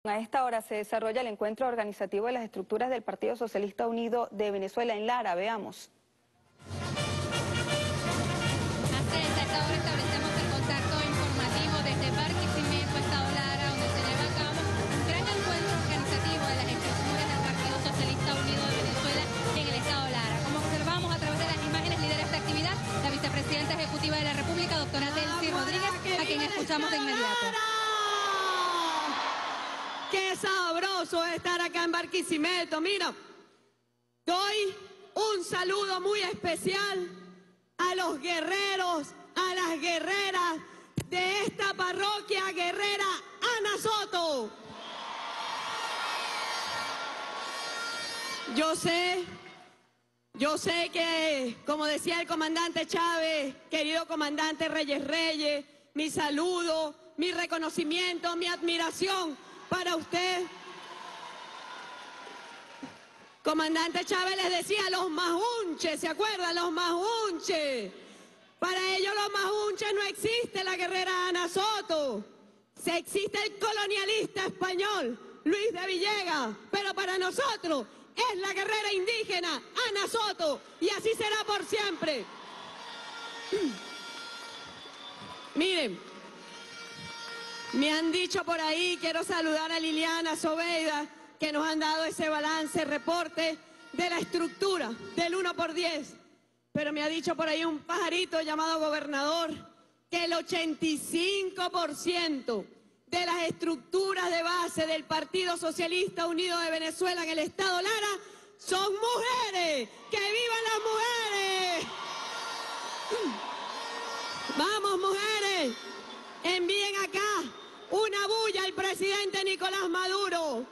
A esta hora se desarrolla el encuentro organizativo de las estructuras del Partido Socialista Unido de Venezuela en Lara. Veamos. Así es, a esta hora establecemos el contacto informativo desde Barquisimeto, Estado Lara, donde se lleva a cabo un gran encuentro organizativo de las estructuras del Partido Socialista Unido de Venezuela en el Estado Lara. Como observamos a través de las imágenes, lidera esta actividad la vicepresidenta ejecutiva de la República, doctora Delcy Rodríguez, a quien escuchamos de inmediato. ¡Qué sabroso estar acá en Barquisimeto! Mira, doy un saludo muy especial a los guerreros, a las guerreras de esta parroquia guerrera Ana Soto. Yo sé que, como decía el comandante Chávez, querido comandante Reyes, mi saludo, mi reconocimiento, mi admiración para usted. Comandante Chávez les decía los majunches, ¿se acuerdan? Los majunches. Para ellos los majunches no existe la guerrera Ana Soto. Se existe el colonialista español, Luis de Villegas, pero para nosotros es la guerrera indígena Ana Soto, y así será por siempre. Miren, me han dicho por ahí, quiero saludar a Liliana Sobeida, que nos han dado ese balance, reporte de la estructura del 1×10. Pero me ha dicho por ahí un pajarito llamado gobernador que el 85% de las estructuras de base del Partido Socialista Unido de Venezuela en el Estado Lara son mujeres. ¡Que vivan las mujeres! ¡Vamos, mujeres! Envíen acá una bulla al presidente Nicolás Maduro.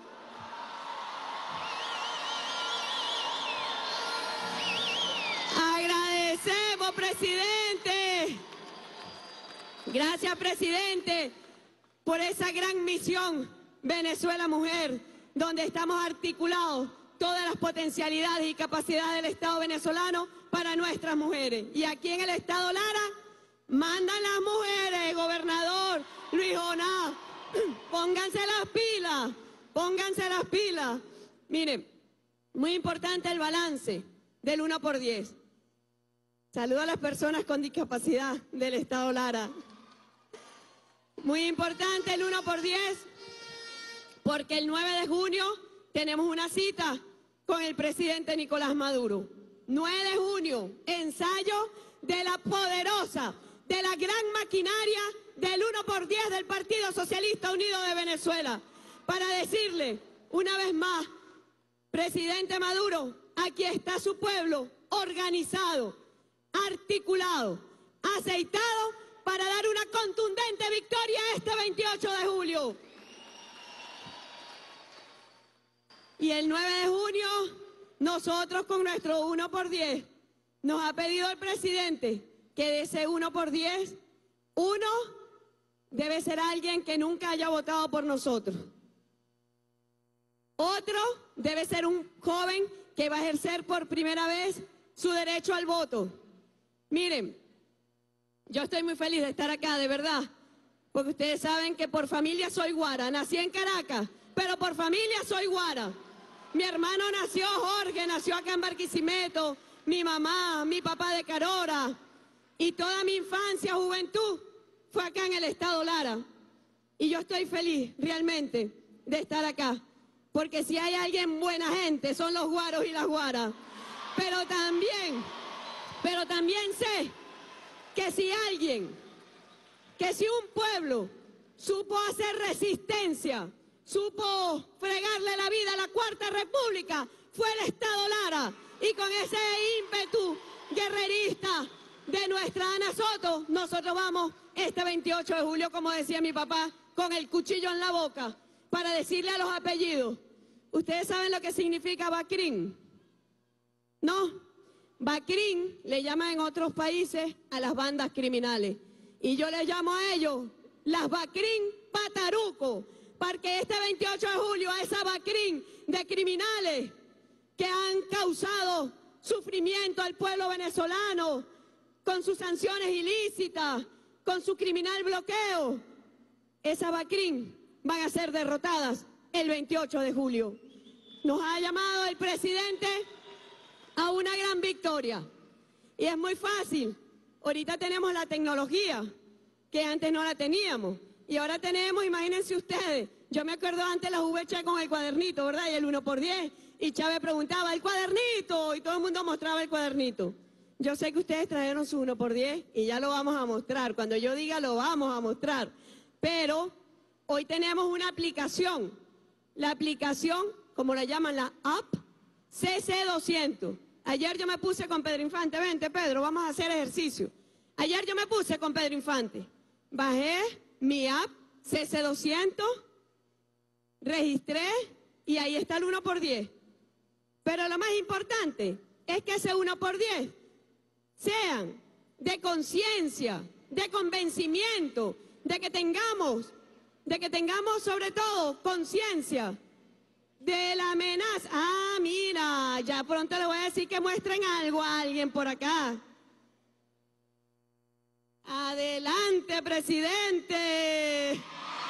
Agradecemos, presidente. Gracias, presidente, por esa gran misión Venezuela Mujer, donde estamos articulados todas las potencialidades y capacidades del Estado venezolano para nuestras mujeres. Y aquí en el Estado Lara mandan las mujeres, gobernador Luis Jonás. Pónganse las pilas. Miren, muy importante el balance del 1×10. Saludo a las personas con discapacidad del Estado Lara. Muy importante el 1×10, porque el 9 de junio tenemos una cita con el presidente Nicolás Maduro. 9 de junio, ensayo de la poderosa, de la gran maquinaria del 1×10 del Partido Socialista Unido de Venezuela, para decirle una vez más, presidente Maduro, aquí está su pueblo organizado, articulado, aceitado para dar una contundente victoria este 28 de julio. Y el 9 de junio, nosotros con nuestro 1×10, nos ha pedido el presidente que de ese 1×10, uno debe ser alguien que nunca haya votado por nosotros. Otro debe ser un joven que va a ejercer por primera vez su derecho al voto. Miren, yo estoy muy feliz de estar acá, de verdad, porque ustedes saben que por familia soy guara. Nací en Caracas, pero por familia soy guara. Mi hermano nació, Jorge, nació acá en Barquisimeto, mi mamá, mi papá de Carora, y toda mi infancia, juventud, fue acá en el Estado Lara. Y yo estoy feliz, realmente, de estar acá. Porque si hay alguien buena gente, son los guaros y las guaras. Pero también sé que si un pueblo supo hacer resistencia, supo fregarle la vida a la Cuarta República, fue el Estado Lara. Y con ese ímpetu guerrerista de nuestra Ana Soto, nosotros vamos este 28 de julio, como decía mi papá, con el cuchillo en la boca, para decirle a los apellidos. ¿Ustedes saben lo que significa Bacrín? ¿No? Bacrín le llaman en otros países a las bandas criminales. Y yo les llamo a ellos las Bacrín Pataruco, porque este 28 de julio a esa Bacrín de criminales que han causado sufrimiento al pueblo venezolano con sus sanciones ilícitas, con su criminal bloqueo, esas BACRIM van a ser derrotadas el 28 de julio. Nos ha llamado el presidente a una gran victoria. Y es muy fácil. Ahorita tenemos la tecnología, que antes no la teníamos. Y ahora tenemos, imagínense ustedes, yo me acuerdo antes las VC con el cuadernito, ¿verdad? Y el 1×10. Y Chávez preguntaba, ¿el cuadernito? Y todo el mundo mostraba el cuadernito. Yo sé que ustedes trajeron su 1×10 y ya lo vamos a mostrar. Cuando yo diga, lo vamos a mostrar. Pero hoy tenemos una aplicación. La aplicación, como la llaman, la app CC200. Ayer yo me puse con Pedro Infante. Vente, Pedro, vamos a hacer ejercicio. Ayer yo me puse con Pedro Infante. Bajé mi app CC200, registré y ahí está el 1×10. Pero lo más importante es que ese 1×10 sean de conciencia, de convencimiento, de que tengamos sobre todo conciencia de la amenaza. Ah, mira, ya pronto le voy a decir que muestren algo a alguien por acá. Adelante, presidente.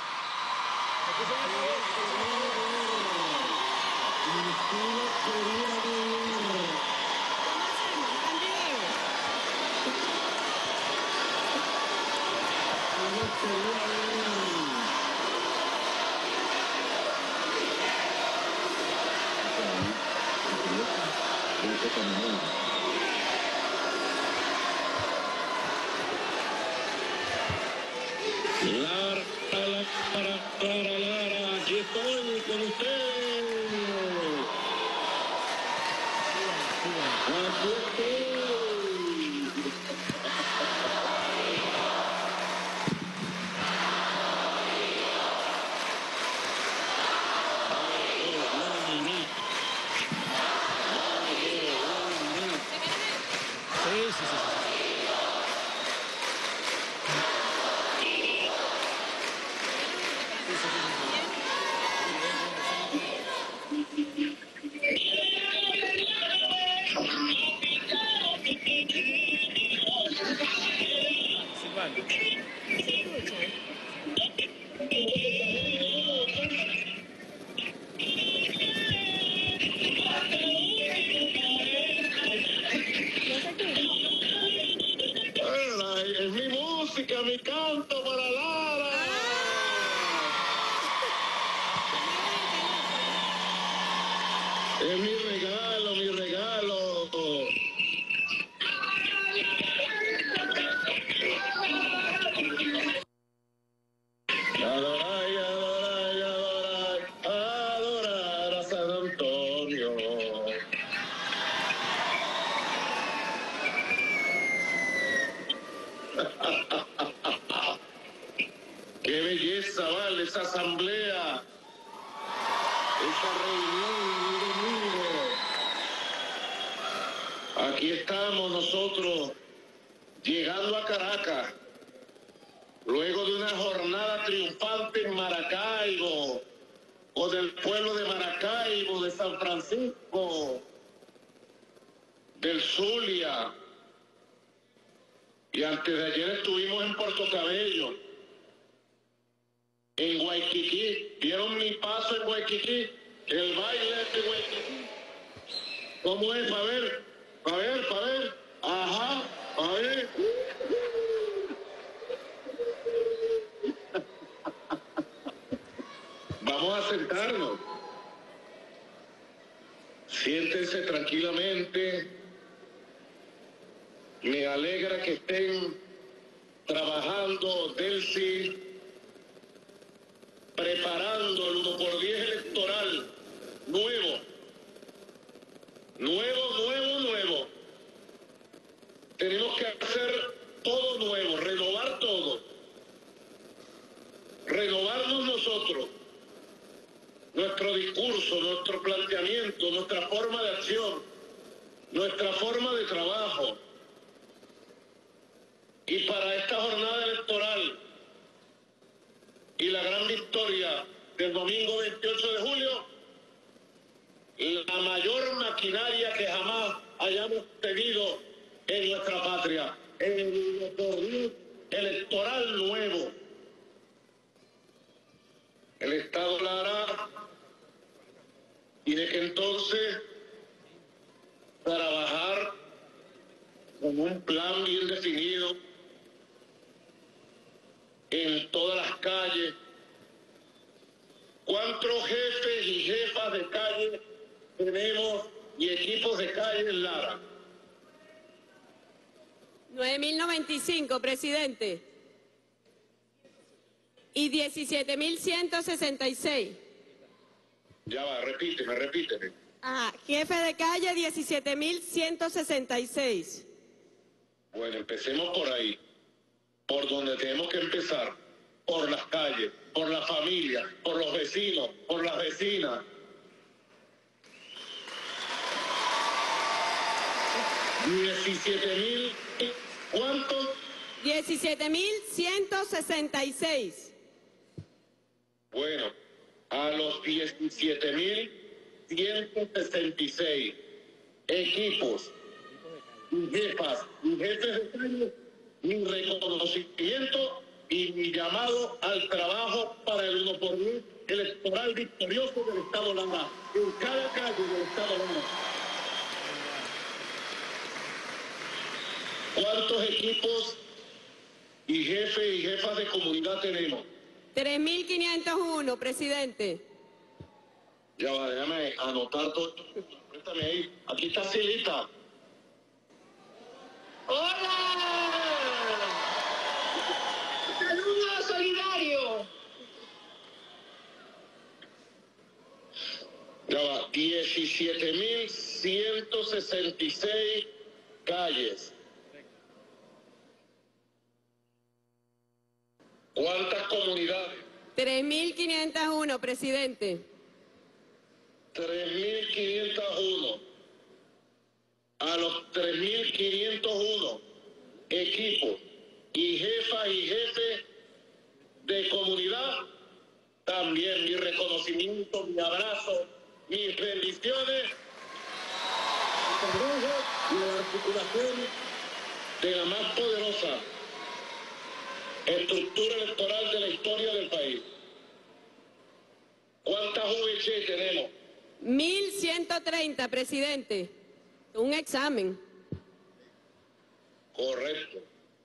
Lara, aquí estoy con ustedes. Aquí estoy. Es mi música, mi canto para Lara. Es mi regalo, mi regalo. Adorar, adorar, adorar, adorar a San Antonio. Qué belleza, vale, esa asamblea, esa reunión de domingo. Aquí estamos nosotros, llegando a Caracas, luego de una jornada triunfante en Maracaibo, o del pueblo de Maracaibo, de San Francisco, del Zulia, y antes de ayer estuvimos en Puerto Cabello, en Guayquiquí. ¿Vieron mi paso en Guayquiquí? El baile de Guayquiquí. ¿Cómo es? A ver, a ver, a ver. Ajá, a ver. Vamos a sentarnos. Siéntense tranquilamente. Me alegra que estén trabajando, Delcy, preparando el 1×10 electoral nuevo. Nuevo. Tenemos que hacer todo nuevo, renovar todo. Renovarnos nosotros, nuestro discurso, nuestro planteamiento, nuestra forma de acción, nuestra forma de trabajo. Y para esta jornada electoral y la gran victoria del domingo 28 de julio, la mayor maquinaria que jamás hayamos tenido en nuestra patria, el torneo electoral nuevo. El Estado Lara Tiene que entonces trabajar con un plan bien definido en todas las calles. ¿Cuántos jefes y jefas de calle tenemos y equipos de calle en Lara? 9.095, presidente. Y 17.166. Ya va, repíteme. Ajá, jefe de calle 17.166. Bueno, empecemos por ahí, por donde tenemos que empezar, por las calles, por la familia, por los vecinos, por las vecinas. 17.000, ¿cuántos? 17.166. Bueno, a los 17.166 equipos y jefas y jefes de calle, mi reconocimiento y mi llamado al trabajo para el 1 por 10 electoral victorioso del Estado Lara, en cada calle del Estado Lara. ¿Cuántos equipos y jefes y jefas de comunidad tenemos? 3.501, presidente. Ya va, déjame anotar todo. Préstame ahí. Aquí está Silita. ¡Hola! ¡Saludos solidarios! Ya va, 17.166 calles. ¿Cuántas comunidades? 3.501, presidente. 3.501. A los 3.501 equipos y jefas y jefes de comunidad, también mi reconocimiento, mi abrazo, mis bendiciones, y la articulación de la más poderosa estructura electoral de la historia del país. ¿Cuántas VC tenemos? 1.130, presidente. Un examen. Correcto.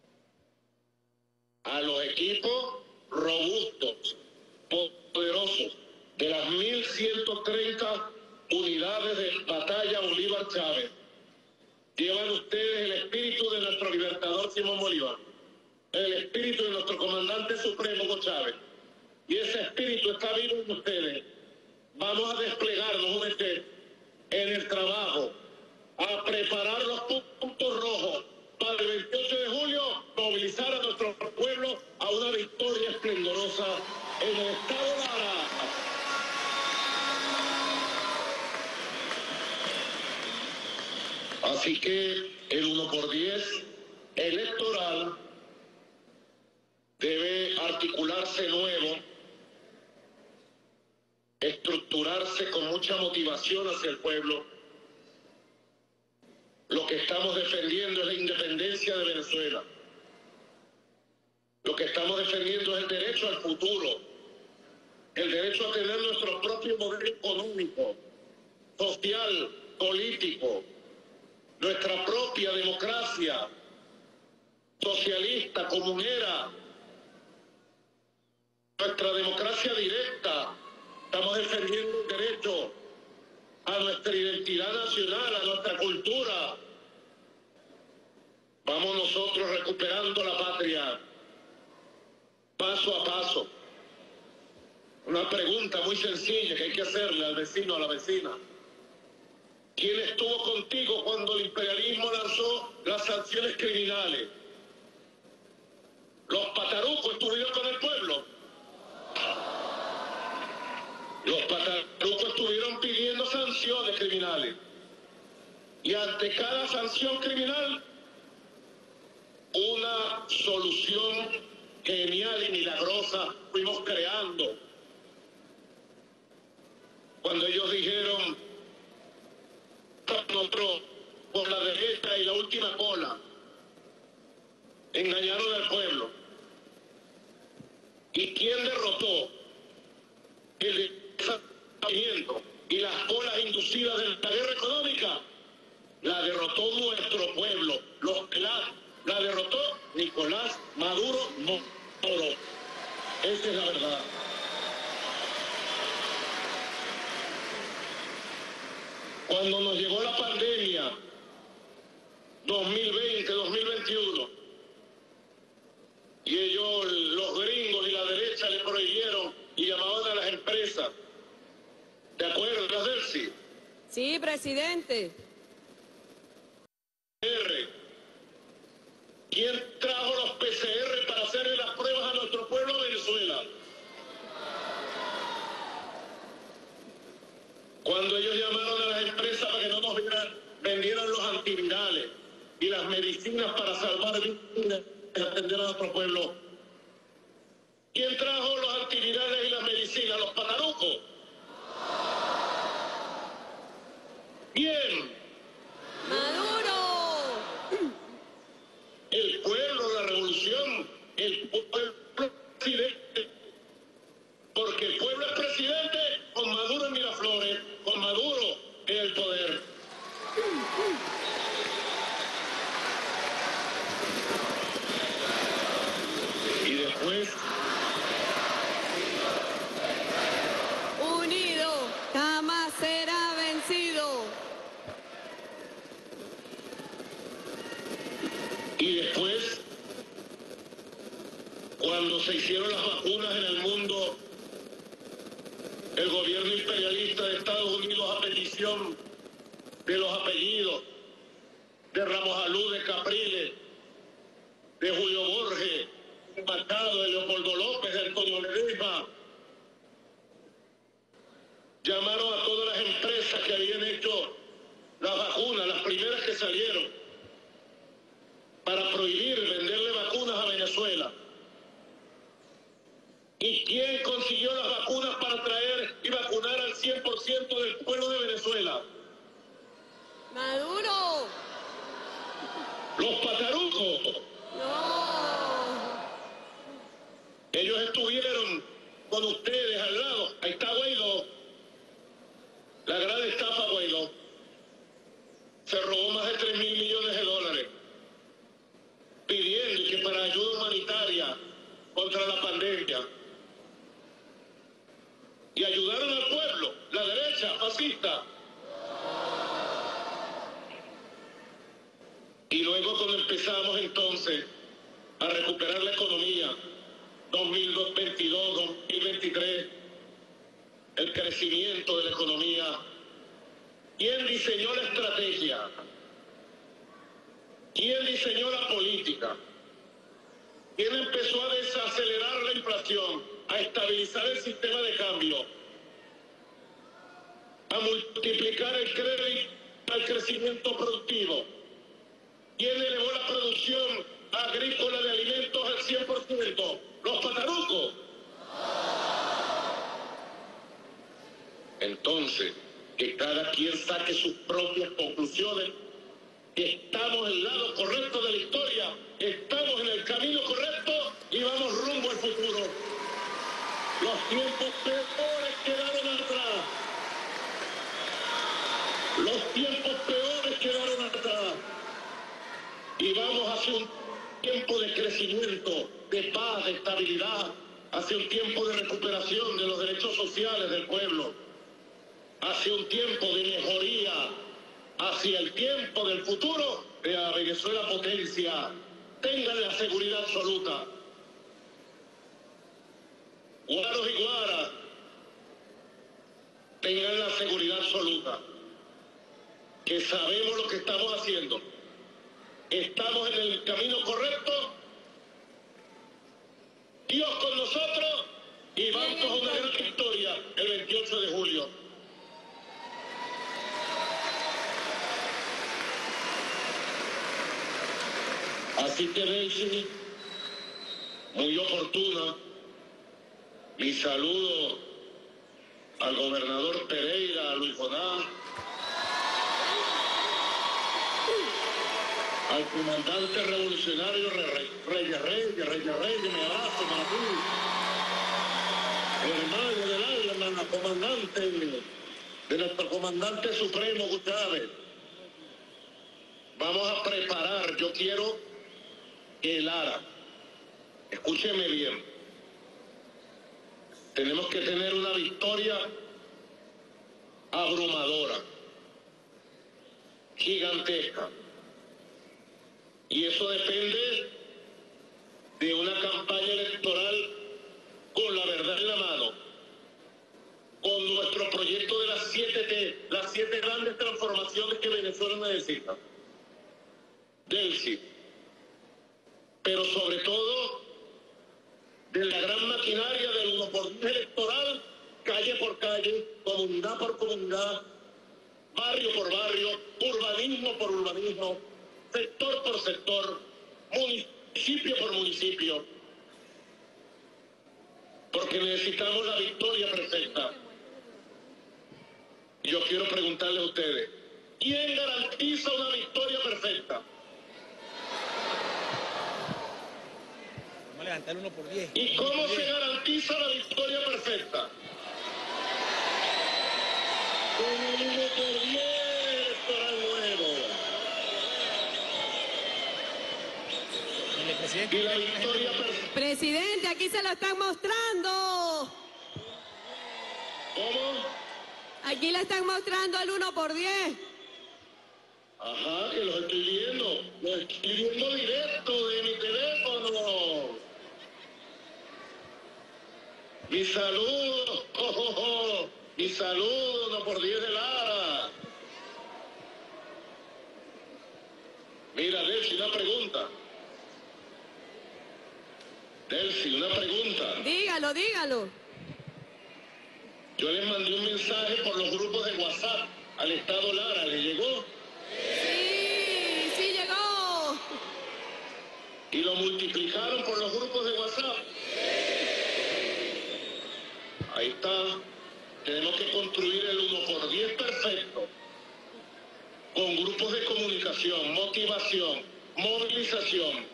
A los equipos robustos, poderosos, de las 1.130 unidades de batalla Bolívar Chávez, llevan ustedes el espíritu de nuestro libertador Simón Bolívar, el espíritu de nuestro comandante supremo Hugo Chávez, y ese espíritu está vivo en ustedes. Vamos a desplegarnos en el trabajo, a preparar los puntos rojos para el 28 de julio, movilizar a nuestro pueblo a una victoria esplendorosa en el Estado Lara. Así que el 1 por 10 electoral debe articularse nuevo, estructurarse con mucha motivación hacia el pueblo. Lo que estamos defendiendo es la independencia de Venezuela. Lo que estamos defendiendo es el derecho al futuro, el derecho a tener nuestro propio modelo económico, social, político, nuestra propia democracia socialista, comunera, nuestra democracia directa. Estamos defendiendo el derecho a nuestra identidad nacional, a nuestra cultura. Vamos nosotros recuperando la patria, paso a paso. Una pregunta muy sencilla que hay que hacerle al vecino, a la vecina. ¿Quién estuvo contigo cuando el imperialismo lanzó las sanciones criminales? ¿Los patarucos estuvieron con el pueblo? Los patarucos estuvieron pidiendo sanciones criminales. Y ante cada sanción criminal, una solución genial y milagrosa fuimos creando. Cuando ellos dijeron, nosotros por la derecha y la última cola, engañaron al pueblo. ¿Y quién derrotó el desabastecimiento? y las colas inducidas de la guerra económica, la derrotó nuestro pueblo, la derrotó Nicolás Maduro Moro. Esa es la verdad. Cuando nos llegó la pandemia, 2020, 2021, y ellos, los gringos y la derecha, le prohibieron y llamaban a las empresas. ¿Te acuerdas, Delcy? Sí, presidente. ¿Quién trajo los PCR para hacerle las pruebas a nuestro pueblo de Venezuela? Cuando ellos llamaron a las empresas para que no nos vendieran los antivirales y las medicinas para salvar vidas y atender a nuestro pueblo. ¿Quién trajo los antivirales y las medicinas? ¿Los patarucos? ¿Quién? ¡Maduro! El pueblo, la revolución, el pueblo presidente. Porque el pueblo es presidente con Maduro en Miraflores, con Maduro en el poder. Y después, Unido jamás será vencido. y después, cuando se hicieron las vacunas en el mundo, el gobierno imperialista de Estados Unidos, a petición de los apellidos de Ramos Alú, de Capriles, de Julio Borges, de Machado, de Leopoldo López, de Antonio Ledesma, llamaron a todas las empresas que habían hecho las vacunas, las primeras que salieron, para prohibir venderle vacunas a Venezuela. ¿Y quién consiguió las vacunas para traer y vacunar al 100% del pueblo de Venezuela? ¡Maduro! Los patarucos. ¡No! Ellos estuvieron con ustedes al lado. Ahí está Guaidó. La gran estafa Guaidó. Se robó más de 3.000 millones de dólares. Pidiendo que para ayuda humanitaria contra la pandemia. Y ayudaron al pueblo, la derecha fascista. Y luego cuando empezamos entonces a recuperar la economía, 2022, 2023, el crecimiento de la economía, ¿quién diseñó la estrategia? ¿Quién diseñó la política? ¿Quién empezó a desacelerar la inflación, a estabilizar el sistema de cambio, a multiplicar el crédito al crecimiento productivo? ¿Quién elevó la producción agrícola de alimentos al 100%? Los patarucos. Entonces, que cada quien saque sus propias conclusiones. Estamos en el lado correcto de la historia, estamos en el camino correcto y vamos rumbo al futuro. Los tiempos peores quedaron atrás. Los tiempos peores quedaron atrás. Y vamos hacia un tiempo de crecimiento, de paz, de estabilidad, hacia un tiempo de recuperación de los derechos sociales del pueblo, hacia un tiempo de mejoría, hacia el tiempo del futuro de la Venezuela potencia. Tengan la seguridad absoluta. Guaros y guaras, tengan la seguridad absoluta que sabemos lo que estamos haciendo. Estamos en el camino correcto, Dios con nosotros, y vamos a una gran victoria el 28 de julio. Así que, Delcy, muy oportuna, mi saludo al gobernador Pereira, a Luis Jonás, al comandante revolucionario Reyes, mi abrazo para ti, hermano del alma, comandante de nuestro comandante supremo, Chávez, vamos a preparar, yo quiero que Lara, escúcheme bien, tenemos que tener una victoria abrumadora, gigantesca, y eso depende de una campaña electoral con la verdad en la mano, con nuestro proyecto de las 7T, las 7 grandes transformaciones que Venezuela necesita. Delcy, pero sobre todo de la gran maquinaria del 1x10 electoral, calle por calle, comunidad por comunidad, barrio por barrio, urbanismo por urbanismo, sector por sector, municipio por municipio, porque necesitamos la victoria perfecta. Yo quiero preguntarle a ustedes, ¿quién garantiza una victoria perfecta? Vamos a levantar 1x10. ¿Y cómo se garantiza la victoria perfecta? Con un 1x10 electoral nuevo. Y la victoria perfecta. Presidente, aquí se lo están mostrando. ¿Cómo? Aquí le están mostrando el 1x10. Ajá, que los estoy viendo. Los estoy viendo directo de mi teléfono. Mi saludo, mi saludo, 1x10 de Lara. Mira, Delcy, una pregunta. Delcy, una pregunta. Dígalo, dígalo. Yo les mandé un mensaje por los grupos de WhatsApp al Estado Lara, ¿le llegó? Sí, sí llegó. Y lo multiplicaron por los grupos de WhatsApp. Ahí está. Tenemos que construir el 1x10 perfecto. Con grupos de comunicación, motivación, movilización.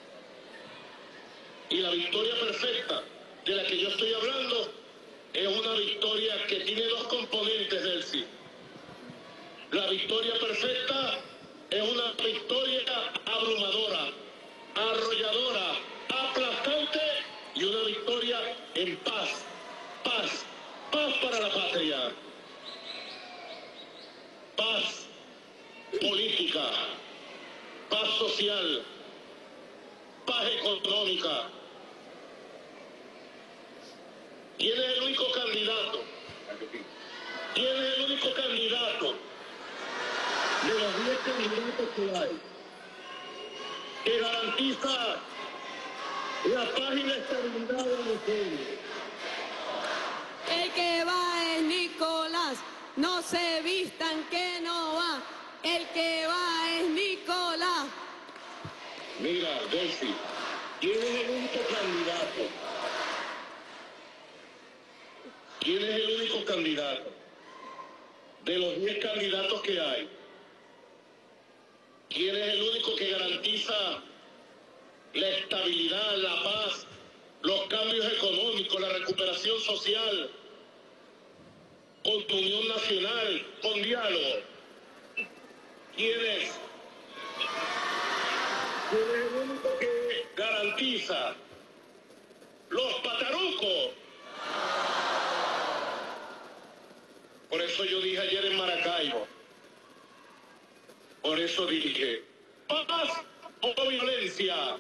Y la victoria perfecta de la que yo estoy hablando es una victoria que tiene 2 componentes del sí. La victoria perfecta es una victoria abrumadora, arrolladora, aplastante y una victoria en paz. Paz, paz para la patria. Paz política, paz social, paz económica. ¿Quién es el único candidato? ¿Quién es el único candidato de los 10 candidatos que hay que garantiza la paz y la estabilidad de Venezuela? El que va es Nicolás. No se vistan que no va. El que va es Nicolás. Mira, Delcy, ¿quién es el único candidato? ¿Quién es el único candidato de los 10 candidatos que hay? ¿Quién es el único que garantiza la estabilidad, la paz, los cambios económicos, la recuperación social, con unión nacional, con diálogo? ¿Quién es? ¿Quién es el único que garantiza los patarucos? Por eso yo dije ayer en Maracaibo, por eso dije, paz o violencia.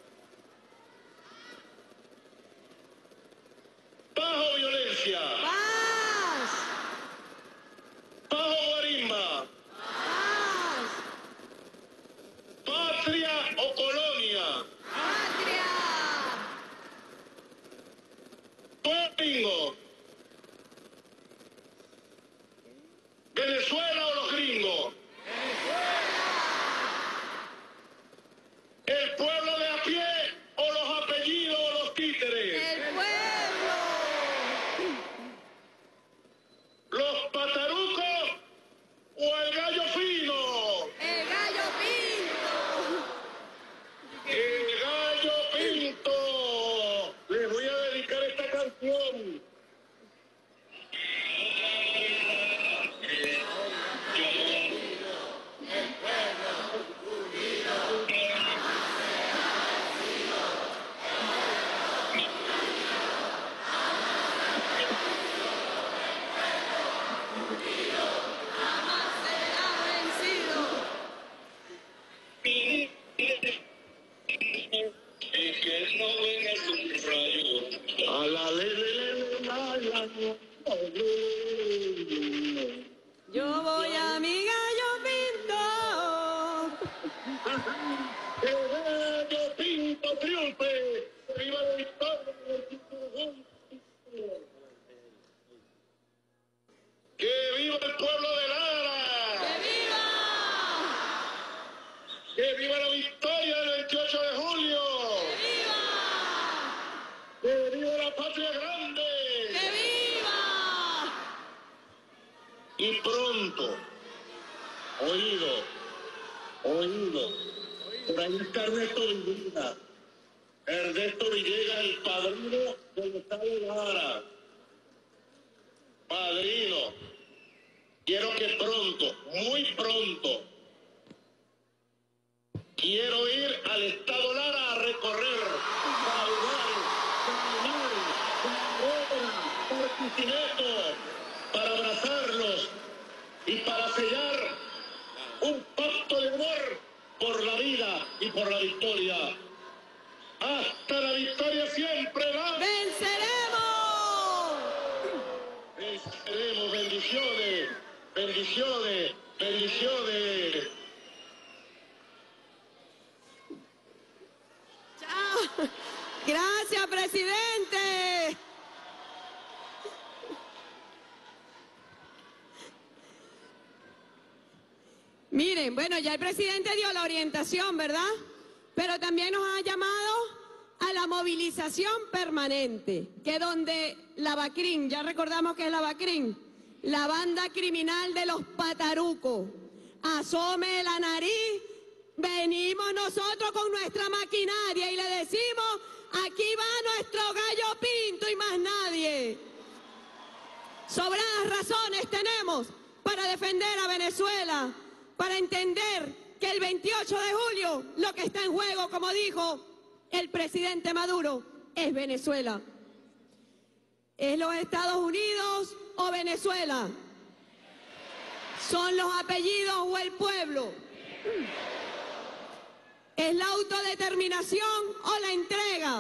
Paz o violencia. Paz. Paz o guarimba. Paz. Patria o colonia. Patria. Gringo. Venezuela o los gringos. El pueblo de a pie o los apellidos o los títeres. El pueblo. Y que no venga su rayo a la Yo voy a mi gallo pinto. ¡Que Gallo Pinto triunfe! ¡Viva la victoria del Pinto! ¡Que viva el pueblo de Lara! ¡Que viva! ¡Que viva la victoria del 28 de julio! ¡Que viva la patria grande! ¡Que viva! Y pronto, oído, por ahí está Ernesto Villegas, el padrino del estado de Lara. Padrino, quiero que pronto, muy pronto, quiero ir al estado Lara a recorrer, por Picineto, para abrazarlos y para sellar un pacto de amor por la vida y por la victoria. ¡Hasta la victoria siempre! ¡Va! ¡Venceremos! Venceremos. Bendiciones, bendiciones, bendiciones. ¡Chao! ¡Gracias, presidente! Miren, bueno, ya el presidente dio la orientación, ¿verdad? Pero también nos ha llamado a la movilización permanente, que donde la BACRIM, ya recordamos que es la BACRIM, la banda criminal de los patarucos, asome la nariz, venimos nosotros con nuestra maquinaria y le decimos, aquí va nuestro gallo pinto y más nadie. Sobradas razones tenemos para defender a Venezuela, para entender que el 28 de julio lo que está en juego, como dijo el presidente Maduro, es Venezuela. ¿Es los Estados Unidos o Venezuela? ¿Son los apellidos o el pueblo? ¿Es la autodeterminación o la entrega?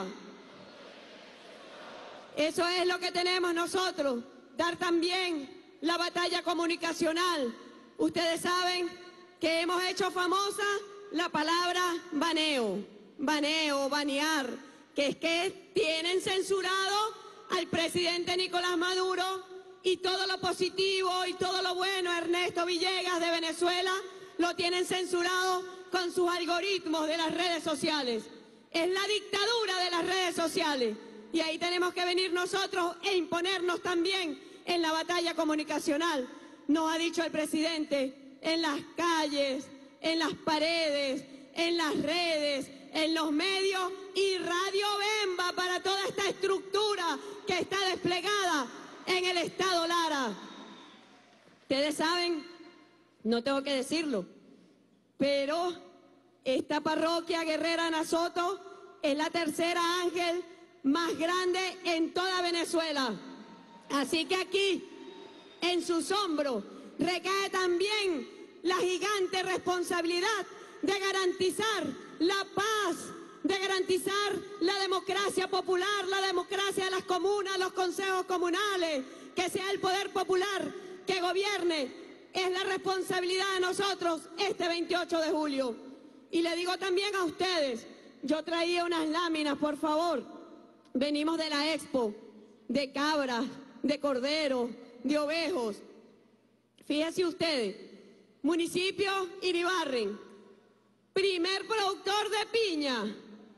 Eso es lo que tenemos nosotros, dar también la batalla comunicacional. Ustedes saben que hemos hecho famosa la palabra baneo, banear, que es que tienen censurado al presidente Nicolás Maduro y todo lo positivo y todo lo bueno, Ernesto Villegas de Venezuela, lo tienen censurado con sus algoritmos de las redes sociales. Es la dictadura de las redes sociales y ahí tenemos que venir nosotros e imponernos también en la batalla comunicacional. Nos ha dicho el presidente, en las calles, en las paredes, en las redes, en los medios y Radio Bemba para toda esta estructura que está desplegada en el estado Lara. Ustedes saben, no tengo que decirlo, pero esta parroquia Guerrera Nasoto es la tercera ángel más grande en toda Venezuela. Así que aquí, en sus hombros, recae también la gigante responsabilidad de garantizar la paz, de garantizar la democracia popular, la democracia de las comunas, los consejos comunales, que sea el poder popular que gobierne. Es la responsabilidad de nosotros este 28 de julio. Y le digo también a ustedes, yo traía unas láminas, por favor. Venimos de la expo, de cabras, de corderos, de ovejos. Fíjense ustedes, municipio Iribarren, primer productor de piña,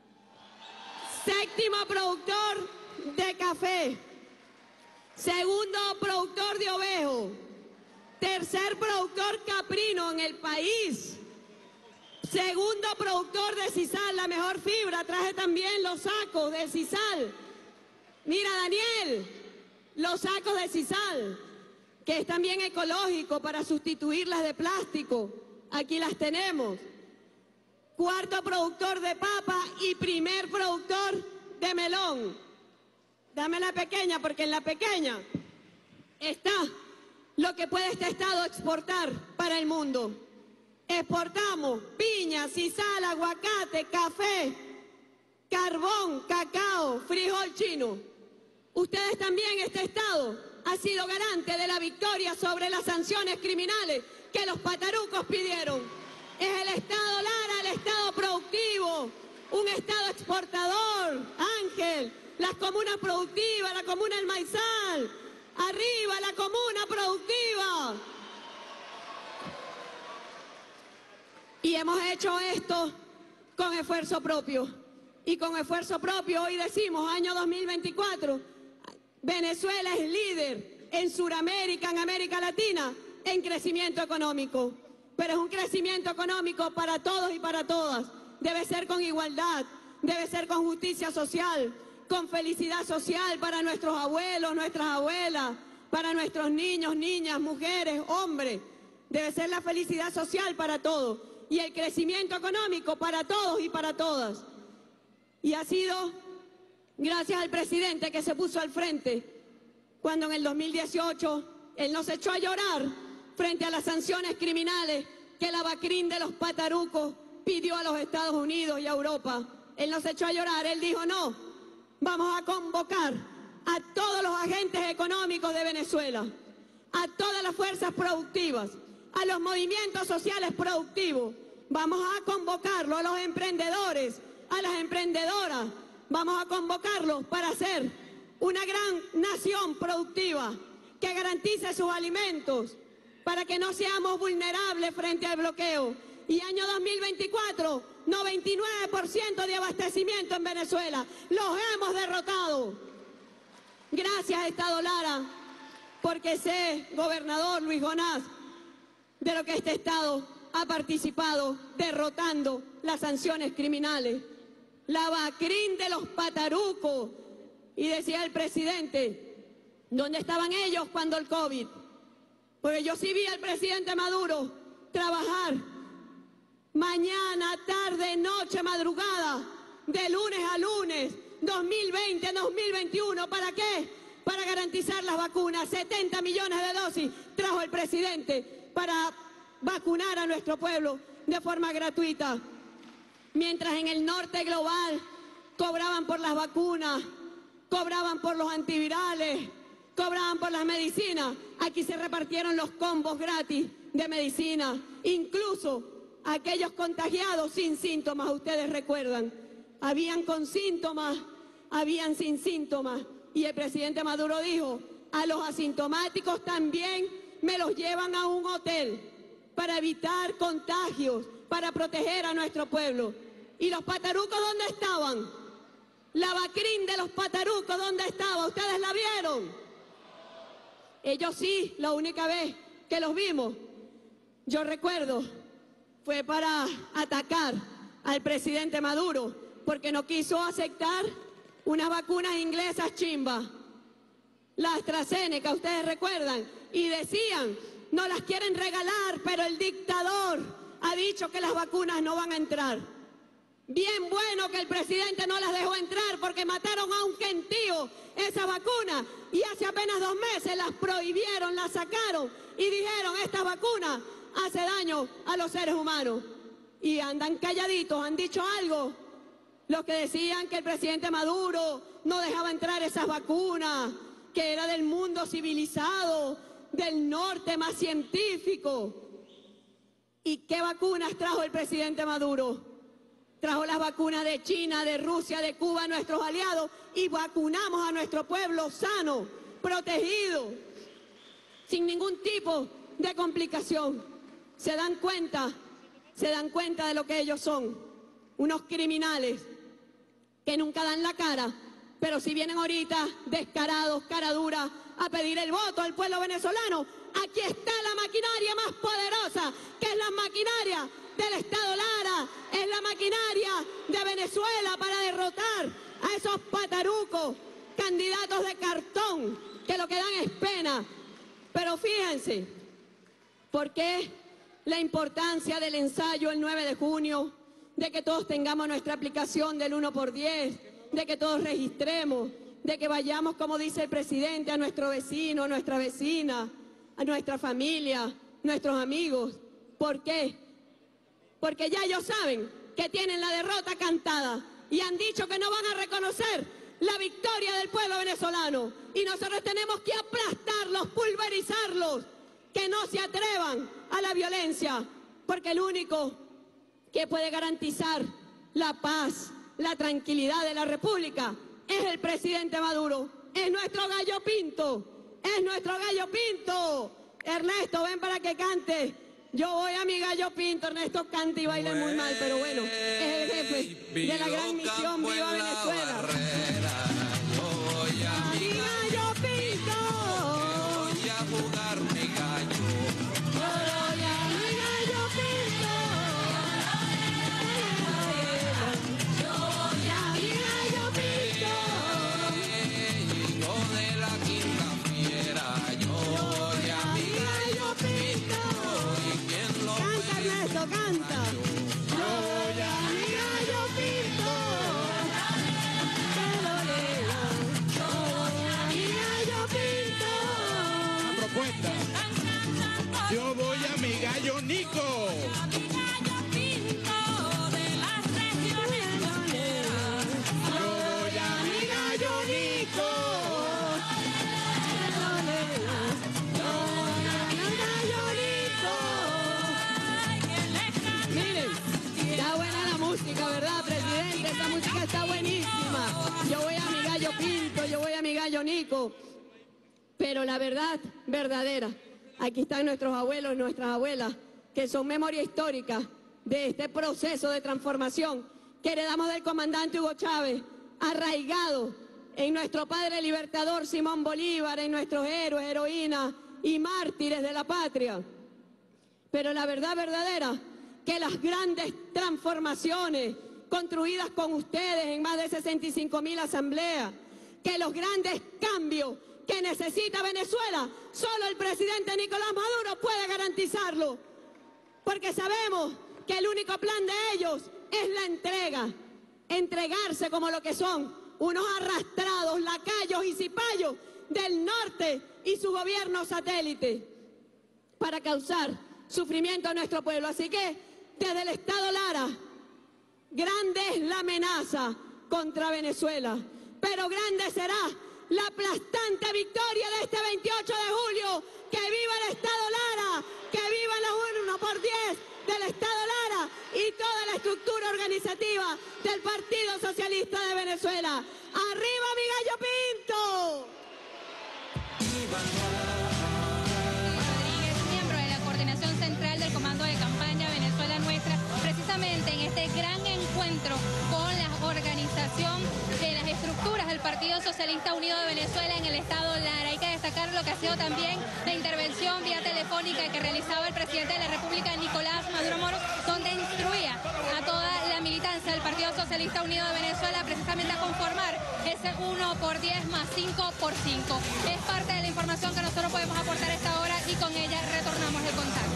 séptimo productor de café, segundo productor de ovejo, tercer productor caprino en el país, segundo productor de sisal, la mejor fibra, traje también los sacos de sisal. Mira, Daniel, los sacos de sisal, que es también ecológico para sustituir las de plástico. Aquí las tenemos. Cuarto productor de papa y primer productor de melón. Dame la pequeña, porque en la pequeña está lo que que puede este estado exportar para el mundo. Exportamos piña, sisal, aguacate, café, carbón, cacao, frijol chino. Ustedes también, este estado ha sido garante de la victoria sobre las sanciones criminales que los patarucos pidieron. Es el estado Lara, el estado productivo, un estado exportador, Ángel, las comunas productivas, la comuna del Maizal, arriba la comuna productiva. Y hemos hecho esto con esfuerzo propio. Y con esfuerzo propio hoy decimos, año 2024, Venezuela es líder en Sudamérica, en América Latina, en crecimiento económico. Pero es un crecimiento económico para todos y para todas. Debe ser con igualdad, debe ser con justicia social, con felicidad social para nuestros abuelos, nuestras abuelas, para nuestros niños, niñas, mujeres, hombres. Debe ser la felicidad social para todos y el crecimiento económico para todos y para todas. Y ha sido gracias al presidente que se puso al frente cuando en el 2018 él nos echó a llorar frente a las sanciones criminales que la Bacrín de los patarucos pidió a los Estados Unidos y a Europa. Él nos echó a llorar, él dijo no, vamos a convocar a todos los agentes económicos de Venezuela, a todas las fuerzas productivas, a los movimientos sociales productivos, vamos a convocarlos, a los emprendedores, a las emprendedoras, vamos a convocarlos para ser una gran nación productiva que garantice sus alimentos, para que no seamos vulnerables frente al bloqueo. Y año 2024, 99% de abastecimiento en Venezuela. Los hemos derrotado. Gracias, Estado Lara, porque sé, gobernador Luis Jonás, de lo que este Estado ha participado derrotando las sanciones criminales. La Bacrín de los patarucos. Y decía el presidente, ¿dónde estaban ellos cuando el COVID? Porque yo sí vi al presidente Maduro trabajar mañana, tarde, noche, madrugada, de lunes a lunes, 2020, 2021. ¿Para qué? Para garantizar las vacunas. 70 millones de dosis trajo el presidente para vacunar a nuestro pueblo de forma gratuita. Mientras en el norte global cobraban por las vacunas, cobraban por los antivirales, cobraban por las medicinas, aquí se repartieron los combos gratis de medicina. Incluso aquellos contagiados sin síntomas, ustedes recuerdan, habían con síntomas, habían sin síntomas. Y el presidente Maduro dijo, a los asintomáticos también me los llevan a un hotel para evitar contagios, para proteger a nuestro pueblo. ¿Y los patarucos dónde estaban? La Bacrín de los patarucos, ¿dónde estaba? ¿Ustedes la vieron? Ellos sí, la única vez que los vimos, yo recuerdo, fue para atacar al presidente Maduro, porque no quiso aceptar unas vacunas inglesas chimbas, la AstraZeneca, ustedes recuerdan, y decían, no las quieren regalar, pero el dictador ha dicho que las vacunas no van a entrar. Bien bueno que el presidente no las dejó entrar porque mataron a un gentío esas vacunas y hace apenas 2 meses las prohibieron, las sacaron y dijeron estas vacunas hacen daño a los seres humanos. Y andan calladitos, han dicho algo. Los que decían que el presidente Maduro no dejaba entrar esas vacunas, que era del mundo civilizado, del norte más científico. ¿Y qué vacunas trajo el presidente Maduro? Trajo las vacunas de China, de Rusia, de Cuba, nuestros aliados, y vacunamos a nuestro pueblo sano, protegido, sin ningún tipo de complicación. Se dan cuenta de lo que ellos son, unos criminales que nunca dan la cara, pero si vienen ahorita descarados, cara dura, a pedir el voto al pueblo venezolano, aquí está la maquinaria más poderosa, que es la maquinaria del Estado Lara, es la maquinaria de Venezuela para derrotar a esos patarucos, candidatos de cartón, que lo que dan es pena. Pero fíjense, ¿por qué la importancia del ensayo el 9 de junio, de que todos tengamos nuestra aplicación del 1×10, de que todos registremos, de que vayamos, como dice el presidente, a nuestro vecino, a nuestra vecina, a nuestra familia, nuestros amigos. ¿Por qué? Porque ya ellos saben que tienen la derrota cantada y han dicho que no van a reconocer la victoria del pueblo venezolano. Y nosotros tenemos que aplastarlos, pulverizarlos, que no se atrevan a la violencia, porque el único que puede garantizar la paz, la tranquilidad de la República es el presidente Maduro, es nuestro gallo pinto, es nuestro gallo pinto. Ernesto, ven para que cante. Yo voy a mi gallo pinto. Ernesto canta y baila muy mal, pero bueno, es el jefe de la gran misión Viva Venezuela. Yo voy a mi gallo pinto, voy a jugar mi gallo. Yo voy a mi gallo pinto. Yo voy a mi gallo pinto. Hijo de la quinta fiera, yo voy a mi gallo pinto. ¿Y quién lo Canta, ve? Ernesto, canta. Yo voy a mi gallo pinto. Que lo lean. Yo voy a mi gallo pinto. Una propuesta. Yo voy a mi gallo Nico. Yo voy a mi gallo Nico. Miren, está buena la música, ¿verdad, presidente? Esta música está buenísima. Yo voy a mi gallo pinto, yo voy a mi gallo Nico. Pero la verdad verdadera, aquí están nuestros abuelos y nuestras abuelas, que son memoria histórica de este proceso de transformación que heredamos del comandante Hugo Chávez, arraigado en nuestro padre libertador Simón Bolívar, en nuestros héroes, heroínas y mártires de la patria. Pero la verdad verdadera, que las grandes transformaciones construidas con ustedes en más de 65.000 asambleas, que los grandes cambios que necesita Venezuela, solo el presidente Nicolás Maduro puede garantizarlo. Porque sabemos que el único plan de ellos es la entrega, entregarse como lo que son, unos arrastrados, lacayos y cipayos del norte y su gobierno satélite, para causar sufrimiento a nuestro pueblo. Así que desde el Estado Lara, grande es la amenaza contra Venezuela, pero grande será la aplastante victoria de este 28 de julio. ¡Que viva el Estado Lara! ¡Que viva la 1x10 del Estado Lara y toda la estructura organizativa del Partido Socialista de Venezuela! ¡Arriba mi gallo pinto! Rodríguez, miembro de la Coordinación Central del Comando de Campaña Venezuela Nuestra, precisamente en este gran encuentro con la organización de las estructuras del Partido Socialista Unido de Venezuela en el Estado Lara. Hay que destacar lo que ha sido también la intervención vía telefónica que realizaba el presidente de la República, Nicolás Maduro Moros, donde instruía a toda la militancia del Partido Socialista Unido de Venezuela precisamente a conformar ese 1x10 más 5x5. Es parte de la información que nosotros podemos aportar a esta hora y con ella retornamos el contacto.